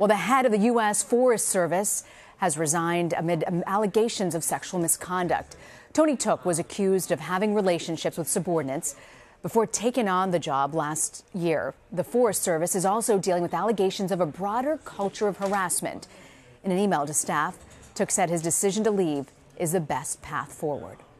Well, the head of the U.S. Forest Service has resigned amid allegations of sexual misconduct. Tony Tooke was accused of having relationships with subordinates before taking on the job last year. The Forest Service is also dealing with allegations of a broader culture of harassment. In an email to staff, Tooke said his decision to leave is the best path forward.